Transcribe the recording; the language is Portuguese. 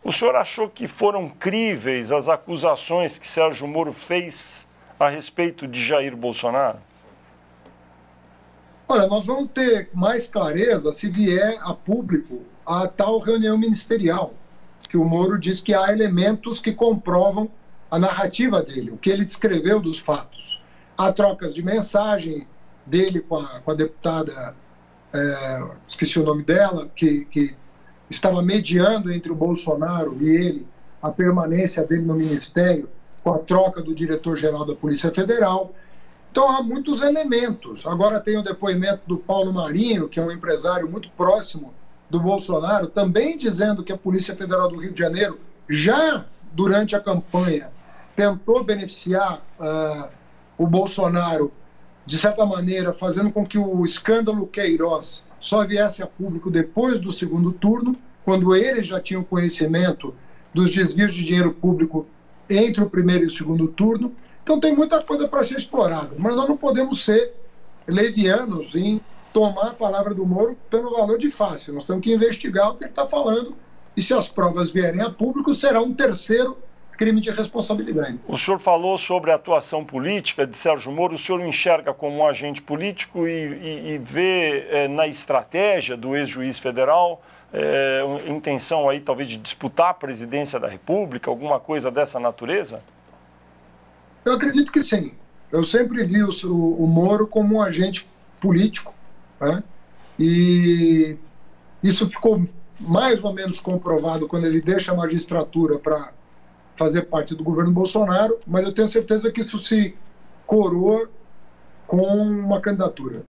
O senhor achou que foram críveis as acusações que Sérgio Moro fez a respeito de Jair Bolsonaro? Olha, nós vamos ter mais clareza se vier a público a tal reunião ministerial, que o Moro diz que há elementos que comprovam a narrativa dele, o que ele descreveu dos fatos. Há trocas de mensagem dele com a deputada, esqueci o nome dela, que estava mediando entre o Bolsonaro e ele a permanência dele no ministério com a troca do diretor-geral da Polícia Federal. Então há muitos elementos. Agora tem o depoimento do Paulo Marinho, que é um empresário muito próximo do Bolsonaro, também dizendo que a Polícia Federal do Rio de Janeiro, já durante a campanha, tentou beneficiar o Bolsonaro, de certa maneira, fazendo com que o escândalo Queiroz só viesse a público depois do segundo turno, quando eles já tinham conhecimento dos desvios de dinheiro público entre o primeiro e o segundo turno. Então tem muita coisa para ser explorada, mas nós não podemos ser levianos em tomar a palavra do Moro pelo valor de face. Nós temos que investigar o que ele está falando e, se as provas vierem a público, será um terceiro crime de responsabilidade. O senhor falou sobre a atuação política de Sérgio Moro. O senhor o enxerga como um agente político e vê na estratégia do ex-juiz federal intenção aí talvez de disputar a presidência da República, alguma coisa dessa natureza? Eu acredito que sim. Eu sempre vi o Moro como um agente político, né? E isso ficou mais ou menos comprovado quando ele deixa a magistratura para fazer parte do governo Bolsonaro, mas eu tenho certeza que isso se coroa com uma candidatura.